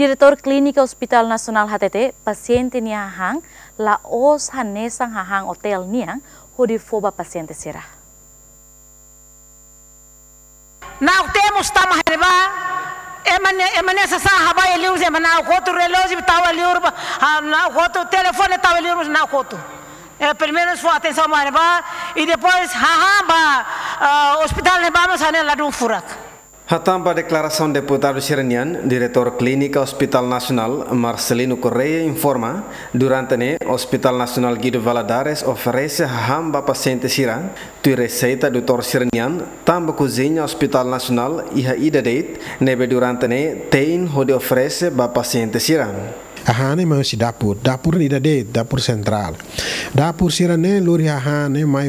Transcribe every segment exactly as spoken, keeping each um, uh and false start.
Diretor Clínica Hospital Nasional H T T, paciente nia hang, la os hanesang hahang hotel niang, hodi foba paciente sirah. Now temos tama heba, emane emane sa sa haba eliur se mana koto relógio tawa eliur ba, na koto telefone tawa eliur na koto. É, primeiro sua atenção heba e depois haha ba hospital ne vamos a lá dum furak. Hatamba declaração deputado Sirenian, diretor Clínica Hospital Nacional Marcelino Correia informa, durante ne Hospital Nacional Guido Valadares oferece hamba paciente Sira, tu receita doutor Sirenian, tamba cozinha Hospital Nacional e a ida date, nebe durante ne tem onde oferece ba paciente Sira. Ahane masih dapur, dapur ni dade, dapur sentral. Dapur Sirane luri ahane mai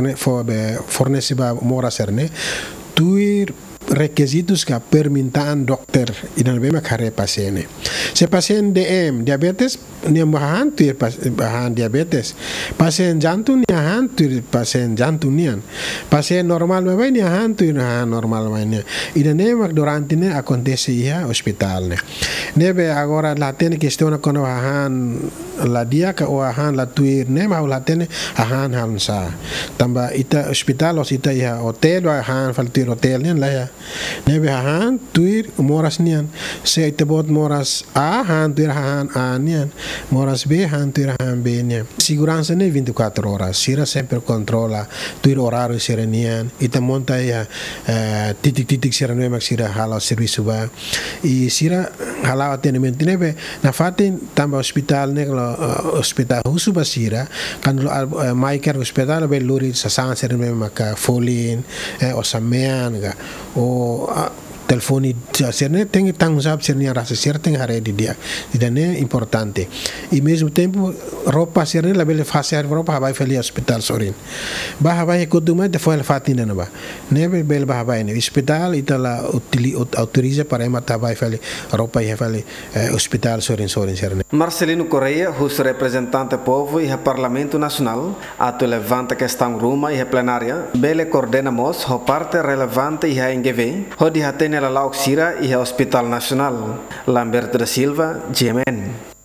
fornece ba mora serne, tuir requisitos que permintaan dokter idan bema kare pasiene. Se pasien D M diabetes ni bahan tu bahan diabetes. Pasien jantung ni bahan tu pasien jantung nian. Pasien normal bema ni bahan tu normal bema. Idan ne mak durante ne acontece ia hospital ne. Nebe agora la tene questione con bahan la dia ka o bahan la tuir ne ma la tene bahan hansa. Tamba ita hospital os ita ia hotel bahan faltir hotel nian la ya. Nebe hahan tuir moras nian se ite bot moras a han tuir hahan a nian moras b han tuir hahan b nian segurança ne vinte e quatro horas sira sempre controla tuir horário sira nian ita monta ya titik titik sira ne mak sira hala serviço ba e sira hala atendimento nebe na fatin tamba hospital ne hospital husu basira kan mai ker hospital be luri sa sang sira ne mak folin o samean ga o telefoni serne tem tanggung jawab serne rasa serne tem hari di dia tidak ne importante e mesmo tempo roupa serne la bele fazer roupa vai feli hospital sorin bah vai koduma de foi fatina na ba ne bele bah vai ne hospital itala utili autoriza para mata vai feli roupa e feli hospital sorin sorin serne. Marcelino Correia, os representante povo e o Parlamento Nacional, ato levanta questão ruma e plenária, bele coordenamos o parte relevante e a N G V, o de atene la Lauxira e o Hospital Nacional. Lamberto da Silva, G M N.